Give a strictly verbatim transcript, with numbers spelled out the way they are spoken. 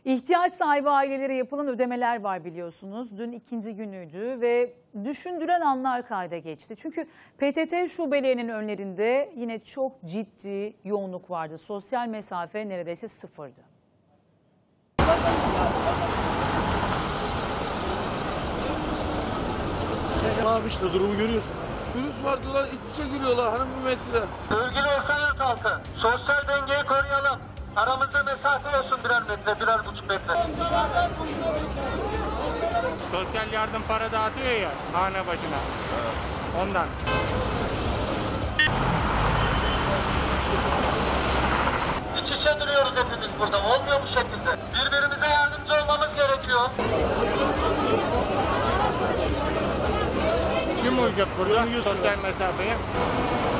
İhtiyaç sahibi ailelere yapılan ödemeler var biliyorsunuz. Dün ikinci günüydü ve düşündüren anlar kayda geçti. Çünkü P T T şubelerinin önlerinde yine çok ciddi yoğunluk vardı. Sosyal mesafe neredeyse sıfırdı. Abi işte durumu görüyorsun. Virüs var diyorlar, iç içe giriyorlar hanım bir metre. Sevgili Esenyurt halkı, sosyal dengeyi koruyalım. Aramızda mesafe olsun birer metre, birer buçuk metre. Sosyal yardım para dağıtıyor ya hane başına. Ondan. İç içe duruyoruz hepimiz burada. Olmuyor bu şekilde. Birbirimize yardımcı olmamız gerekiyor. Kim uyacak burada sosyal mesafeye?